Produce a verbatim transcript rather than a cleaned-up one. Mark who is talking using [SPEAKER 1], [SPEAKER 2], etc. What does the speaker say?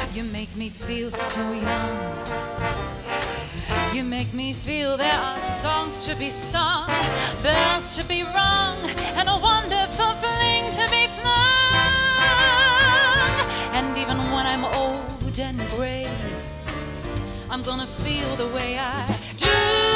[SPEAKER 1] You make me feel so young. You make me feel there are songs to be sung, bells to be rung, and a wonderful fling to be flung. And even when I'm old and gray, I'm gonna feel the way I do.